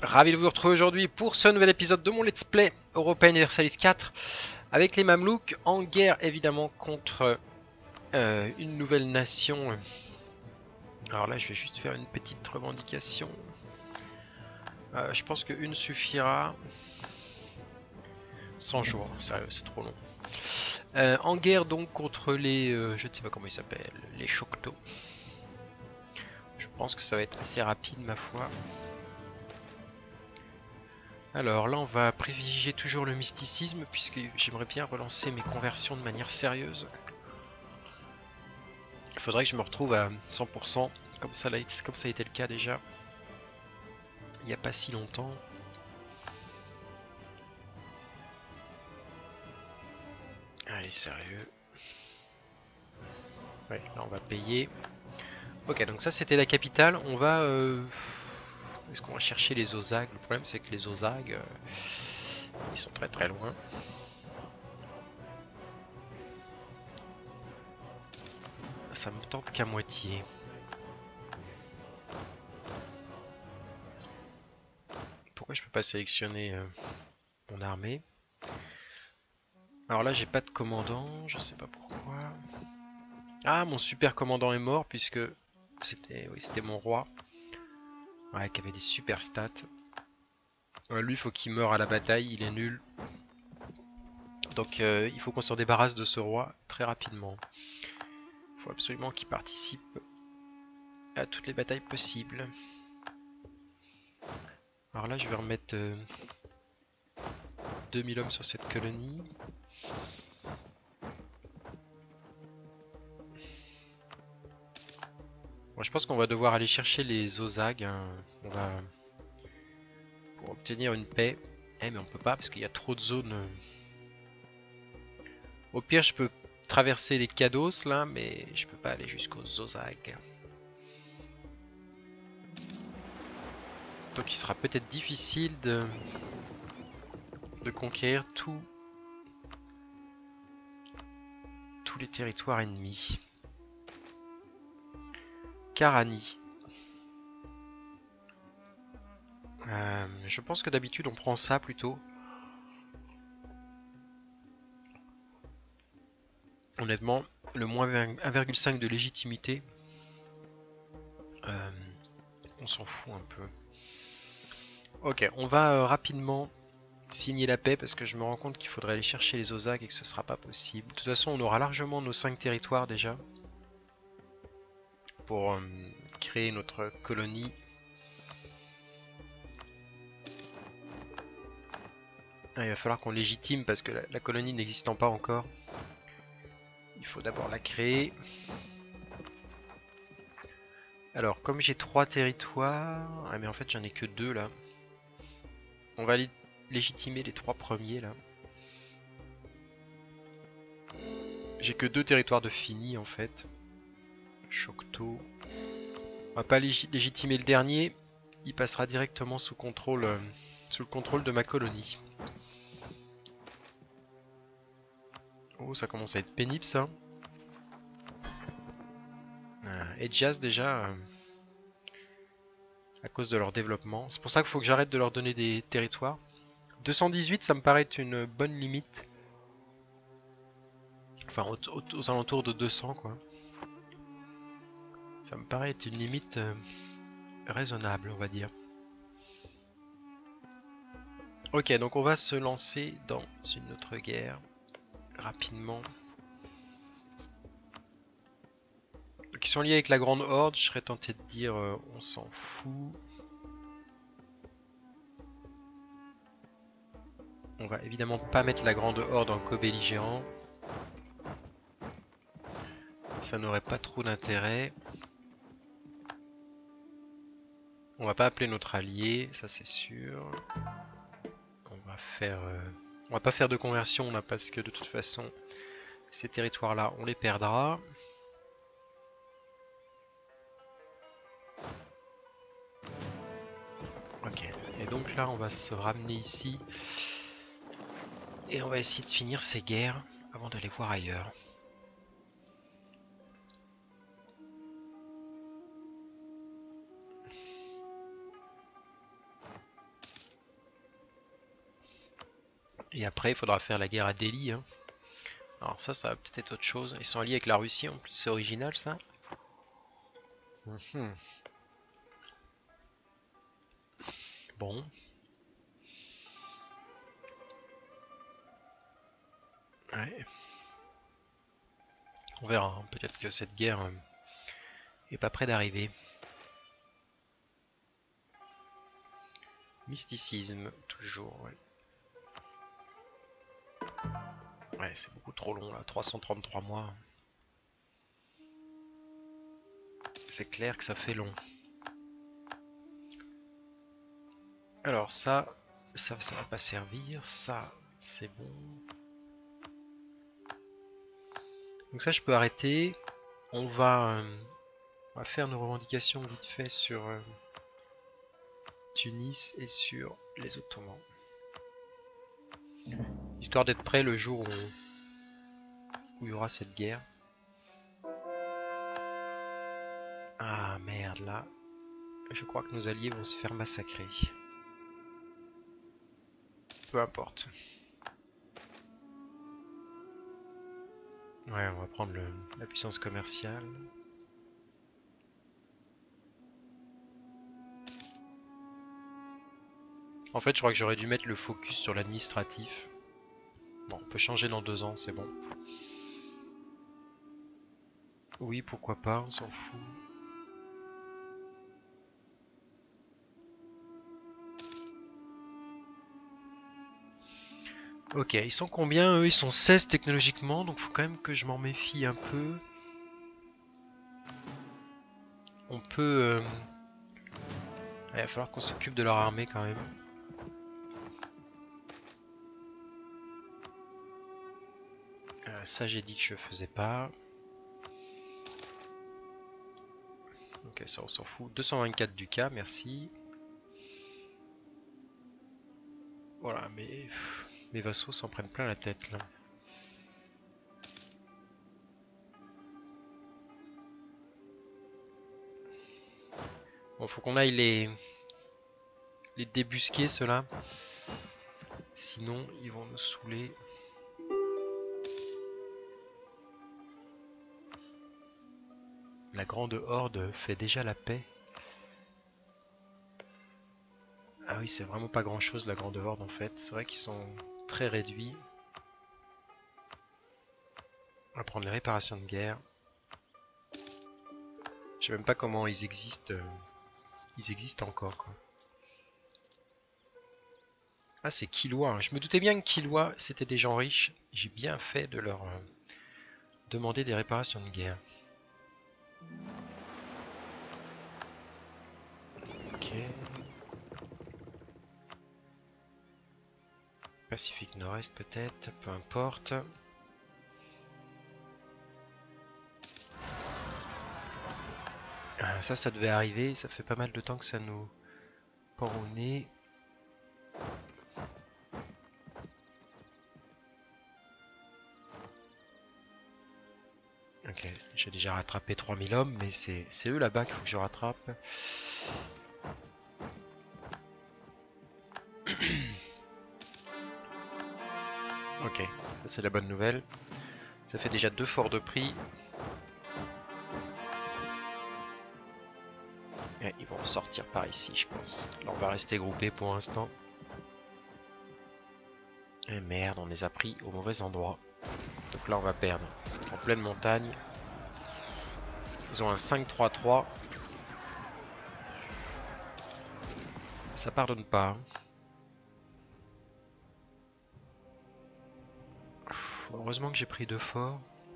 Ravi de vous retrouver aujourd'hui pour ce nouvel épisode de mon Let's Play Europa Universalis 4 avec les Mamelouks en guerre évidemment contre une nouvelle nation. Alors là je vais juste faire une petite revendication. Je pense qu'une suffira. 100 jours, sérieux c'est trop long. En guerre donc contre les... je ne sais pas comment ils s'appellent, les Choctaws. Je pense que ça va être assez rapide ma foi. Alors là on va privilégier toujours le mysticisme puisque j'aimerais bien relancer mes conversions de manière sérieuse. Il faudrait que je me retrouve à 100% comme ça a été le cas déjà il n'y a pas si longtemps. Allez sérieux. Ouais là on va payer. Ok donc ça c'était la capitale. On va... Est-ce qu'on va chercher les Ozags? Le problème c'est que les Ozags ils sont très très loin. Ça me tente qu'à moitié. Pourquoi je peux pas sélectionner mon armée? Alors là j'ai pas de commandant, je sais pas pourquoi. Ah mon super commandant est mort puisque c'était mon roi. Ouais, qui avait des super stats. Ouais, lui faut qu'il meure à la bataille, il est nul. Donc il faut qu'on s'en débarrasse de ce roi très rapidement. Il faut absolument qu'il participe à toutes les batailles possibles. Alors là je vais remettre 2000 hommes sur cette colonie. Bon, je pense qu'on va devoir aller chercher les Ozags. Hein. On va... Pour obtenir une paix. Eh mais on peut pas parce qu'il y a trop de zones. Au pire je peux traverser les Caddos là, mais je peux pas aller jusqu'aux Ozags. Donc il sera peut-être difficile de conquérir tous les territoires ennemis. Karani. Je pense que d'habitude on prend ça plutôt. Honnêtement, le moins 1,5 de légitimité, on s'en fout un peu. Ok, on va rapidement signer la paix parce que je me rends compte qu'il faudrait aller chercher les Ozags et que ce sera pas possible. De toute façon, on aura largement nos 5 territoires déjà pour créer notre colonie. Ah, il va falloir qu'on légitime parce que la colonie n'existant pas encore, il faut d'abord la créer. Alors, comme j'ai 3 territoires... Ah mais en fait j'en ai que 2 là. On va légitimer les 3 premiers là. J'ai que 2 territoires de fini en fait. Choctaw. On va pas légitimer le dernier. Il passera directement sous le contrôle de ma colonie. Oh, ça commence à être pénible ça. Hedjaz déjà, à cause de leur développement. C'est pour ça qu'il faut que j'arrête de leur donner des territoires. 218, ça me paraît être une bonne limite. Enfin, aux alentours de 200 quoi. Ça me paraît être une limite raisonnable, on va dire. Ok, donc on va se lancer dans une autre guerre rapidement. Qui sont liés avec la Grande Horde, je serais tenté de dire on s'en fout. On va évidemment pas mettre la Grande Horde en co-belligérant. Ça n'aurait pas trop d'intérêt. On va pas appeler notre allié, ça c'est sûr. On va pas faire de conversion là parce que de toute façon ces territoires là on les perdra. Ok, et donc là on va se ramener ici et on va essayer de finir ces guerres avant d'aller voir ailleurs. Et après, il faudra faire la guerre à Delhi. Hein. Alors ça va peut-être être autre chose. Ils sont alliés avec la Russie en plus, c'est original ça. Mhm. Bon. Ouais. On verra. Hein. Peut-être que cette guerre est pas près d'arriver. Mysticisme, toujours. Ouais, ouais c'est beaucoup trop long là. 333 mois. C'est clair que ça fait long. Alors ça va pas servir. Ça, c'est bon. Donc ça, je peux arrêter. On va faire nos revendications vite fait sur Tunis et sur les Ottomans. Histoire d'être prêt le jour où il y aura cette guerre. Ah merde, là, je crois que nos alliés vont se faire massacrer. Peu importe. Ouais, on va prendre la puissance commerciale. En fait, je crois que j'aurais dû mettre le focus sur l'administratif. Bon, on peut changer dans 2 ans, c'est bon. Oui, pourquoi pas, on s'en fout. Ok, ils sont combien eux? Ils sont 16 technologiquement, donc faut quand même que je m'en méfie un peu. On peut... il va falloir qu'on s'occupe de leur armée quand même. Ça j'ai dit que je faisais pas. Ok, ça on s'en fout. 224 du cas, merci. Voilà, mais mes vassaux s'en prennent plein la tête là. Bon, faut qu'on aille les débusquer ceux-là. Sinon, ils vont nous saouler. La grande horde fait déjà la paix. Ah oui, c'est vraiment pas grand-chose la grande horde en fait. C'est vrai qu'ils sont très réduits. On va prendre les réparations de guerre. Je sais même pas comment ils existent. Ils existent encore quoi. Ah c'est Kilwa. Je me doutais bien que Kilwa c'était des gens riches. J'ai bien fait de leur demander des réparations de guerre. Ok. Pacifique Nord-Est peut-être, peu importe. Ah, ça devait arriver. Ça fait pas mal de temps que ça nous pend au nez. Ok, j'ai déjà rattrapé 3000 hommes, mais c'est eux là-bas qu'il faut que je rattrape. Ok, ça c'est la bonne nouvelle. Ça fait déjà 2 forts de prix. Et ils vont sortir par ici, je pense. Là, on va rester groupés pour l'instant. Et merde, on les a pris au mauvais endroit. Donc là, on va perdre. En pleine montagne. Ils ont un 5-3-3. Ça pardonne pas. Heureusement que j'ai pris 2 forts.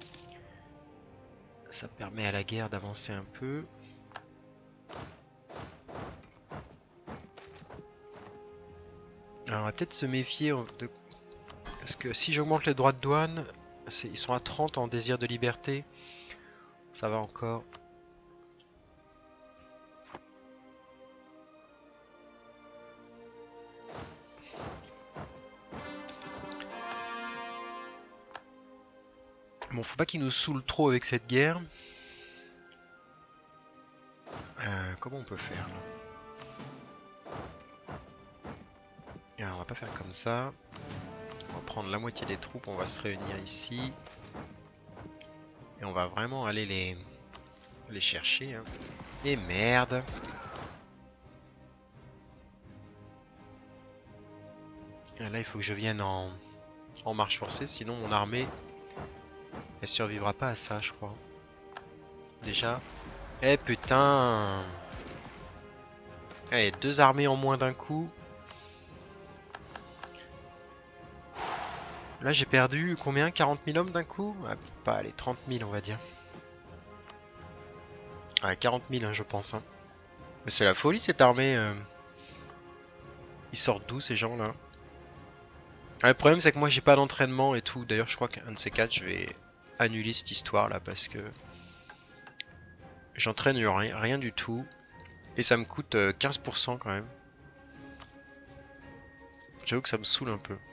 Ça permet à la guerre d'avancer un peu. Alors on va peut-être se méfier de... Parce que si j'augmente les droits de douane, ils sont à 30 en désir de liberté. Ça va encore. Bon, faut pas qu'ils nous saoulent trop avec cette guerre. Comment on peut faire là? Alors, on va pas faire comme ça. va prendre la moitié des troupes, on va se réunir ici. Et on va vraiment aller les chercher. Hein. Et merde. Et là, il faut que je vienne en marche forcée, sinon mon armée, elle survivra pas à ça, je crois. Déjà. Eh putain. Allez, 2 armées en moins d'un coup. Là, j'ai perdu combien? 40 000 hommes d'un coup? Ah, pas, allez, 30 000, on va dire. Ah, 40 000, hein, je pense. Hein. Mais c'est la folie, cette armée. Ils sortent d'où, ces gens-là? Ah, le problème, c'est que moi, j'ai pas d'entraînement et tout. D'ailleurs, je crois qu'un de ces quatre, je vais annuler cette histoire-là, parce que j'entraîne rien du tout. Et ça me coûte 15% quand même. J'avoue que ça me saoule un peu.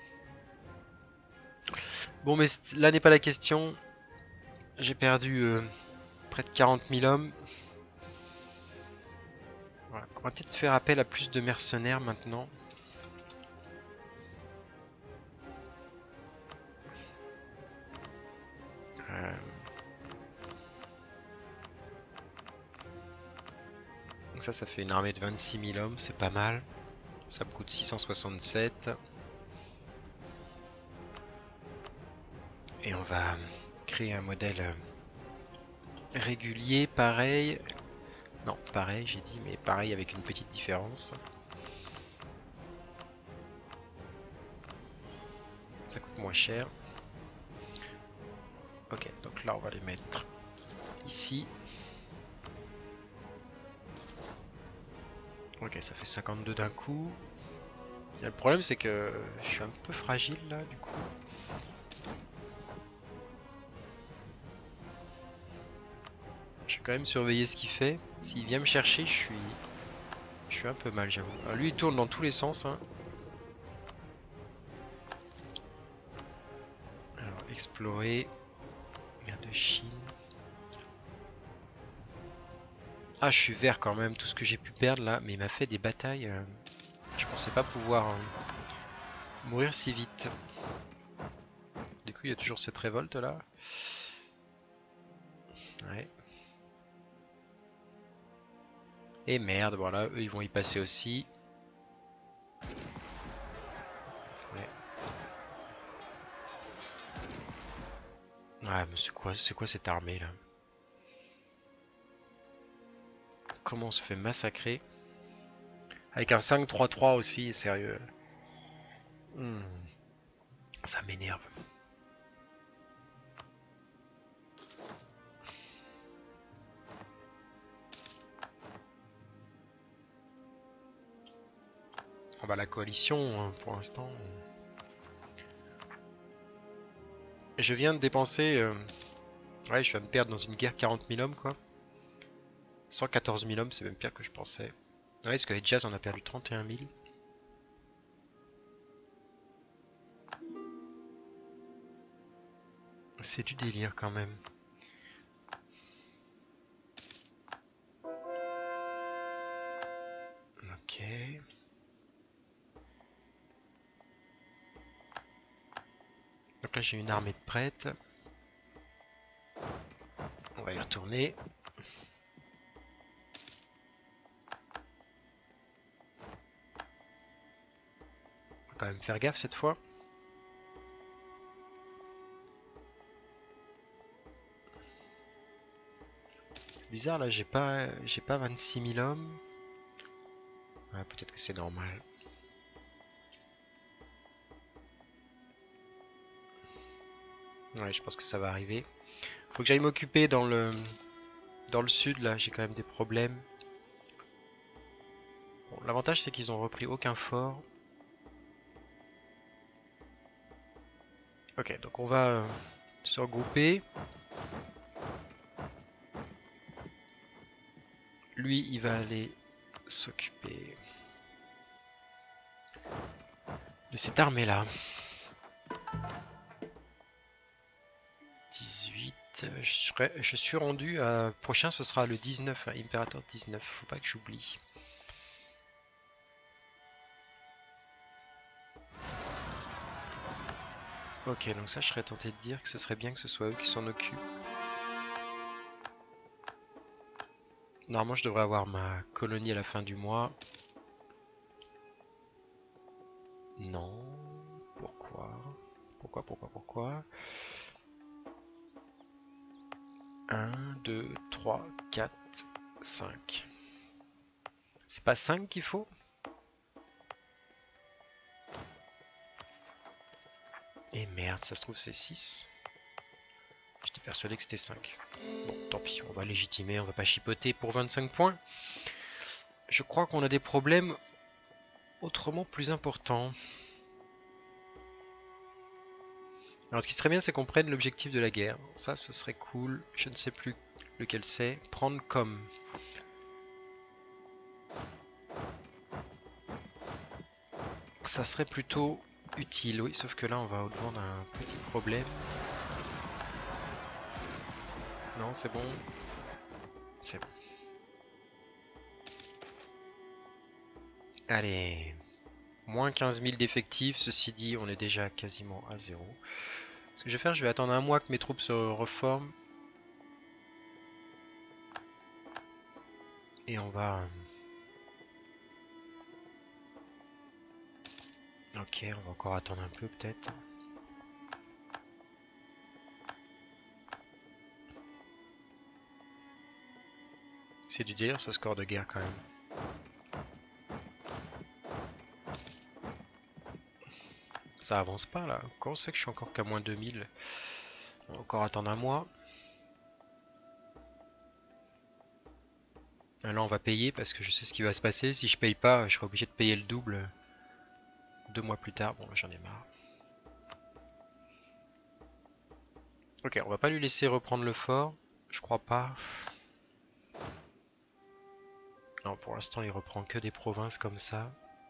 Bon, mais là n'est pas la question. J'ai perdu près de 40 000 hommes. Voilà. On va peut-être faire appel à plus de mercenaires maintenant. Donc ça fait une armée de 26 000 hommes, c'est pas mal. Ça me coûte 667. Et on va créer un modèle régulier, pareil. Non, pareil, j'ai dit, mais pareil avec une petite différence. Ça coûte moins cher. Ok, donc là on va les mettre ici. Ok, ça fait 52 d'un coup. Et le problème c'est que je suis un peu fragile là du coup. Je vais quand même surveiller ce qu'il fait. S'il vient me chercher, je suis un peu mal, j'avoue. Lui il tourne dans tous les sens. Hein. Alors, explorer. Mer de Chine. Ah, je suis vert quand même, tout ce que j'ai pu perdre là, mais il m'a fait des batailles. Je pensais pas pouvoir mourir si vite. Du coup, il y a toujours cette révolte là. Ouais. Et merde, voilà, eux ils vont y passer aussi. Ouais. Ah, mais c'est quoi cette armée là? Comment on se fait massacrer? Avec un 5-3-3 aussi, sérieux. Ça m'énerve. Ah bah la coalition, pour l'instant. Je viens de dépenser... Ouais, je viens de perdre dans une guerre 40 000 hommes, quoi. 114 000 hommes, c'est même pire que je pensais. Ouais, parce qu'avec Jazz, on a perdu 31 000. C'est du délire, quand même. Ok. Donc là, j'ai une armée de prêtres. On va y retourner. On va quand même faire gaffe cette fois. Bizarre, là, j'ai pas 26 000 hommes. Ouais, peut-être que c'est normal. Ouais, je pense que ça va arriver. Faut que j'aille m'occuper dans le sud, là, j'ai quand même des problèmes. Bon, l'avantage, c'est qu'ils ont repris aucun fort. Ok, donc on va se regrouper. Lui, il va aller s'occuper de cette armée-là. 18. Je suis rendu à... Prochain, ce sera le 19, hein, Imperator 19. Faut pas que j'oublie. Ok, donc ça je serais tenté de dire que ce serait bien que ce soit eux qui s'en occupent. Normalement je devrais avoir ma colonie à la fin du mois. Non. Pourquoi? Pourquoi? 1, 2, 3, 4, 5. C'est pas 5 qu'il faut? Et merde, ça se trouve c'est 6. J'étais persuadé que c'était 5. Bon, tant pis, on va légitimer, on va pas chipoter pour 25 points. Je crois qu'on a des problèmes autrement plus importants. Alors ce qui serait bien, c'est qu'on prenne l'objectif de la guerre. Ça, ce serait cool. Je ne sais plus lequel c'est. Prendre comme. Ça serait plutôt utile, oui, sauf que là, on va au-devant d'un petit problème. Non, c'est bon. C'est bon. Allez. Moins 15 000 d'effectifs. Ceci dit, on est déjà quasiment à 0. Ce que je vais faire, je vais attendre un mois que mes troupes se reforment. Et on va... Ok, on va encore attendre un peu peut-être. C'est du délire ce score de guerre quand même. Ça avance pas là. Comment c'est que je suis encore qu'à moins 2000? On va encore attendre un mois. Là on va payer parce que je sais ce qui va se passer. Si je paye pas, je serai obligé de payer le double 2 mois plus tard. Bon, j'en ai marre. Ok, on va pas lui laisser reprendre le fort. Je crois pas. Non, pour l'instant il reprend que des provinces comme ça.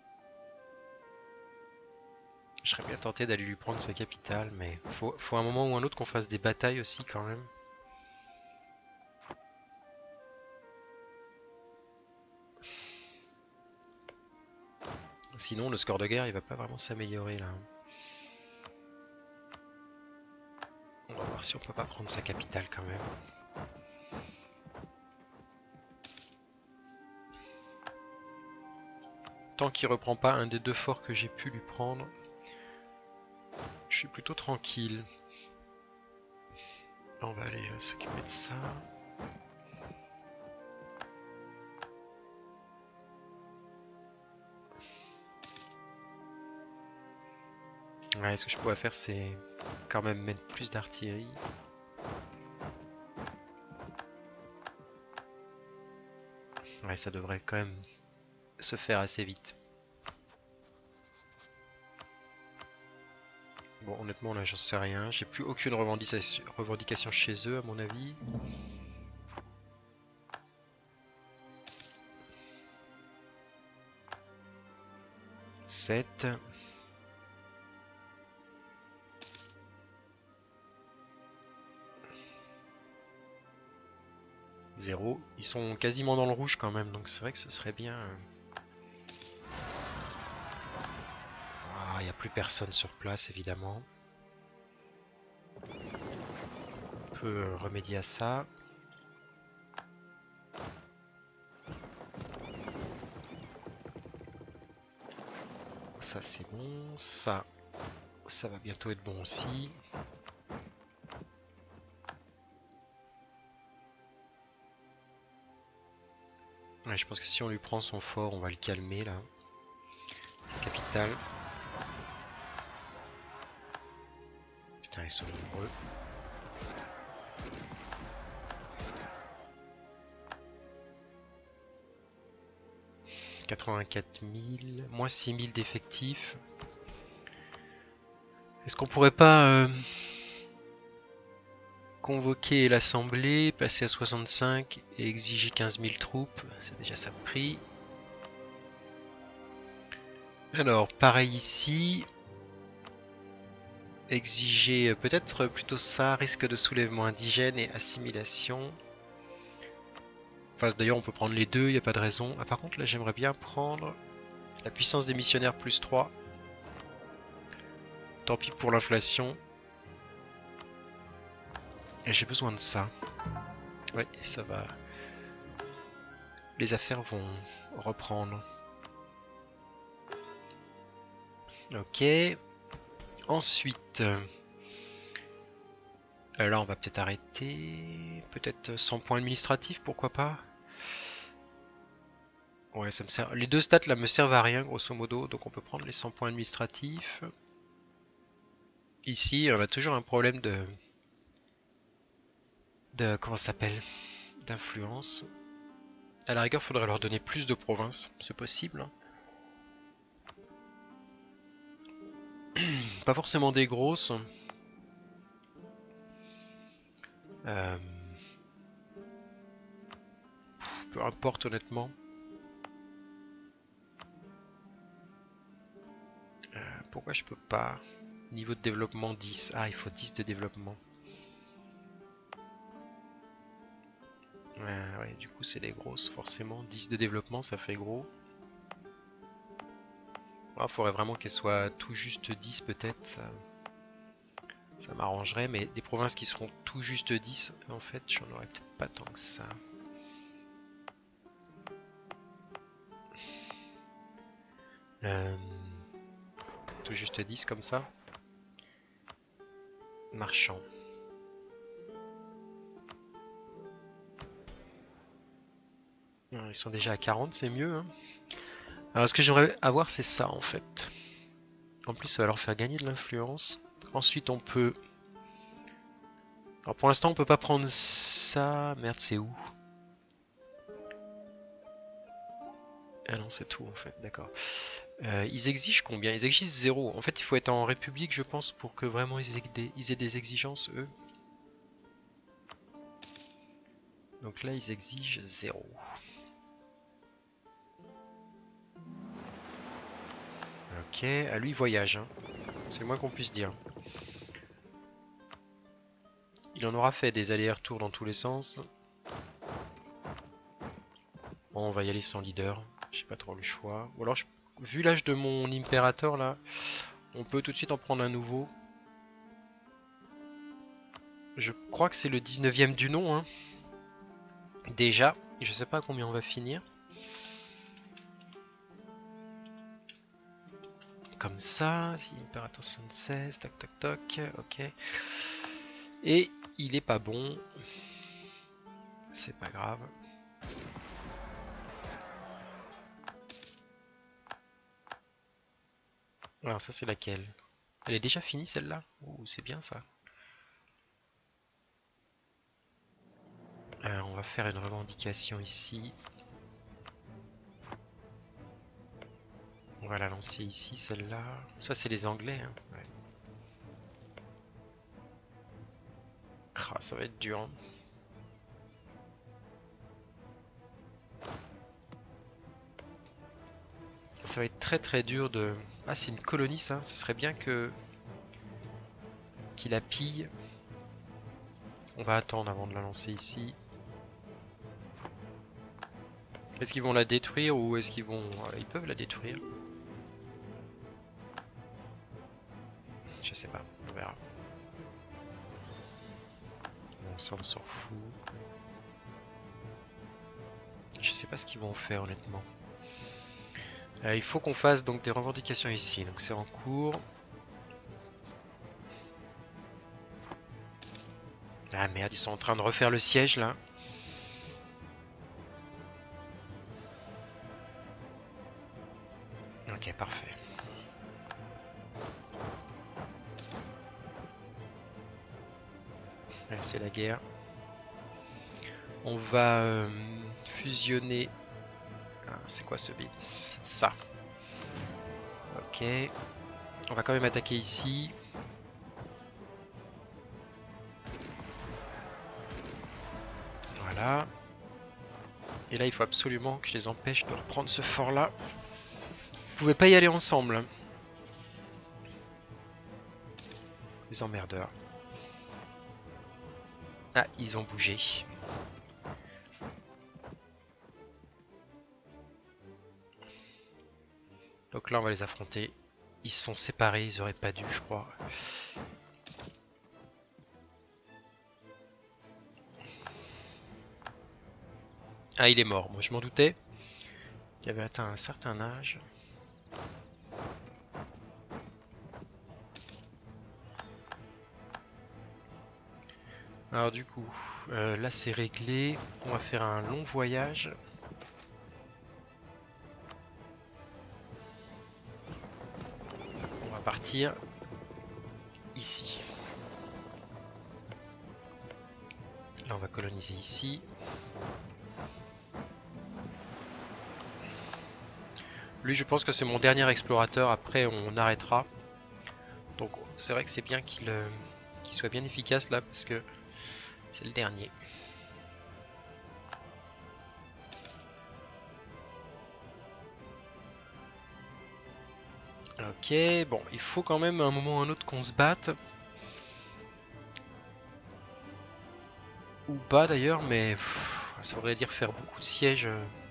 Je serais bien tenté d'aller lui prendre sa capitale, mais faut un moment ou un autre qu'on fasse des batailles aussi quand même. Sinon le score de guerre il va pas vraiment s'améliorer là. On va voir si on peut pas prendre sa capitale quand même. Tant qu'il reprend pas un des deux forts que j'ai pu lui prendre, je suis plutôt tranquille. On va aller s'occuper de ça. Ouais, ce que je pourrais faire, c'est quand même mettre plus d'artillerie. Ouais, ça devrait quand même se faire assez vite. Bon, honnêtement, là, j'en sais rien. J'ai plus aucune revendication chez eux, à mon avis. « 7. 0. Ils sont quasiment dans le rouge quand même, donc c'est vrai que ce serait bien. Ah, il n'y a plus personne sur place, évidemment. On peut remédier à ça. Ça, c'est bon. Ça va bientôt être bon aussi. Ouais, je pense que si on lui prend son fort, on va le calmer là. Sa capitale. Putain, ils sont nombreux. « 84 000, moins 6 000 d'effectifs. Est-ce qu'on pourrait pas convoquer l'assemblée, passer à 65 et exiger 15 000 troupes? C'est déjà ça de prix. Alors, pareil ici. Exiger peut-être plutôt ça, risque de soulèvement indigène et assimilation. Enfin, d'ailleurs, on peut prendre les deux, il n'y a pas de raison. Ah, par contre, là, j'aimerais bien prendre la puissance des missionnaires plus 3. Tant pis pour l'inflation. Et j'ai besoin de ça. Ouais, et ça va. Les affaires vont reprendre. Ok. Ensuite, là on va peut-être arrêter. Peut-être 100 points administratifs, pourquoi pas? Ouais, ça me sert. Les deux stats là me servent à rien, grosso modo. Donc on peut prendre les 100 points administratifs. Ici, on a toujours un problème comment ça s'appelle? D'influence. À la rigueur, faudrait leur donner plus de provinces. C'est possible. Pas forcément des grosses. Euh, Peu importe honnêtement. Pourquoi je peux pas? Niveau de développement 10. Ah, il faut 10 de développement. Ouais, du coup c'est les grosses forcément. 10 de développement ça fait gros. Il faudrait vraiment qu'elles soient tout juste 10 peut-être. Ça m'arrangerait, mais des provinces qui seront tout juste 10, en fait j'en aurais peut-être pas tant que ça. Tout juste 10 comme ça. Marchand. Ils sont déjà à 40, c'est mieux. Hein. Alors ce que j'aimerais avoir c'est ça en fait. En plus ça va leur faire gagner de l'influence. Ensuite on peut... Alors pour l'instant on peut pas prendre ça. Merde, c'est où? Ah non, c'est tout en fait, d'accord. Ils exigent combien? Ils exigent 0. En fait, il faut être en république, je pense, pour que vraiment ils aient des exigences, eux. Donc là, ils exigent 0. Ok, à lui, voyage. Hein. C'est le moins qu'on puisse dire. Il en aura fait des allers-retours dans tous les sens. Bon, on va y aller sans leader. J'ai pas trop le choix. Ou alors, vu l'âge de mon impérateur, là, on peut tout de suite en prendre un nouveau. Je crois que c'est le 19e du nom. Hein. Déjà, je sais pas à combien on va finir. Comme ça, si impérateur 76, tac tac tac, ok. Et il est pas bon. C'est pas grave. Alors ça c'est laquelle? Elle est déjà finie celle-là? Ouh, c'est bien ça. On va faire une revendication ici. On va la lancer ici, celle-là. Ça c'est les Anglais. Hein. Ouais. Ah, ça va être dur. Hein. Ça va être très très dur de... Ah, c'est une colonie ça. Ce serait bien qu'il la pille. On va attendre avant de la lancer ici. Est-ce qu'ils vont la détruire ou est-ce qu'ils vont... Ils peuvent la détruire. Je sais pas, on verra. Bon, ça on s'en fout. Je sais pas ce qu'ils vont faire honnêtement. Il faut qu'on fasse donc des revendications ici, donc c'est en cours. Ah merde, ils sont en train de refaire le siège là. Ok, parfait. C'est la guerre. On va fusionner. Ah, c'est quoi ce bit? Ça. Ok. On va quand même attaquer ici. Voilà. Et là, il faut absolument que je les empêche de reprendre ce fort là. Vous pouvez pas y aller ensemble. Les emmerdeurs. Ah, ils ont bougé. Donc là, on va les affronter. Ils se sont séparés, ils auraient pas dû, je crois. Ah, il est mort. Moi, je m'en doutais. Il avait atteint un certain âge. Alors du coup, là c'est réglé. On va faire un long voyage. On va partir ici. Là on va coloniser ici. Lui je pense que c'est mon dernier explorateur, après on arrêtera. Donc c'est vrai que c'est bien qu'il soit bien efficace là parce que c'est le dernier. Ok, bon, il faut quand même à un moment ou un autre qu'on se batte. Ou pas d'ailleurs, mais ça voudrait dire faire beaucoup de sièges.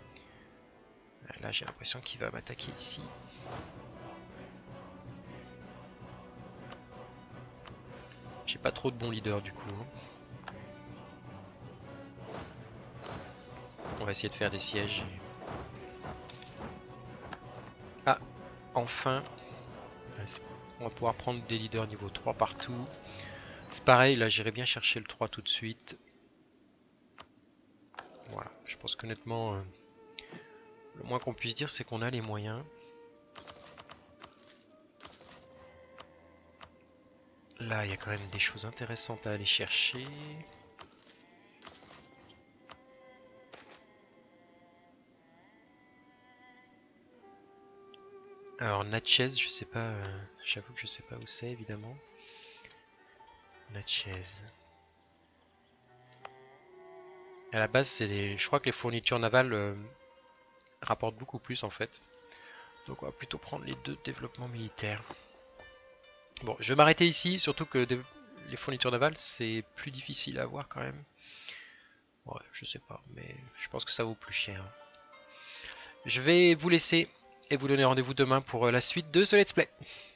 Là j'ai l'impression qu'il va m'attaquer ici. J'ai pas trop de bons leaders du coup. On va essayer de faire des sièges. Ah, enfin. On va pouvoir prendre des leaders niveau 3 partout. C'est pareil, là j'irai bien chercher le 3 tout de suite. Voilà, je pense qu'honnêtement, le moins qu'on puisse dire c'est qu'on a les moyens. Là, il y a quand même des choses intéressantes à aller chercher. Alors Natchez, je sais pas, j'avoue que je sais pas où c'est évidemment. Natchez. À la base, je crois que les fournitures navales rapportent beaucoup plus en fait. Donc on va plutôt prendre les deux développements militaires. Bon, je vais m'arrêter ici, surtout que les fournitures navales c'est plus difficile à avoir quand même. Ouais, je sais pas, mais je pense que ça vaut plus cher. Je vais vous laisser et vous donner rendez-vous demain pour la suite de ce let's play.